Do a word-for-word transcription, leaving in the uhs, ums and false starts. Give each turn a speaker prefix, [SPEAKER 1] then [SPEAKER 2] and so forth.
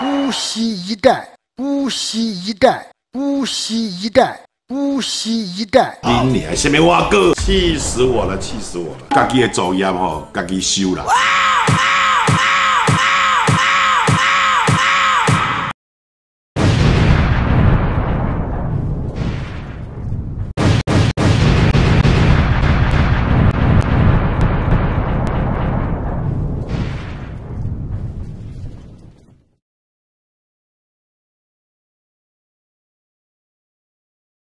[SPEAKER 1] 姑息一代，姑息一代，姑息一代，姑息一代。
[SPEAKER 2] 你娘什么话哥？气死我了，气死我了！家己的作业吼，家己修啦。